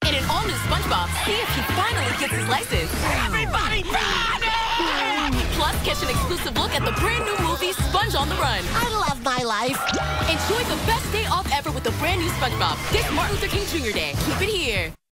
In an all-new SpongeBob, see if he finally gets his license. Everybody run! Plus, catch an exclusive look at the brand new movie, Sponge on the Run. I love my life. Enjoy the best day off ever with the brand new SpongeBob this Martin Luther King Jr. Day. Keep it here.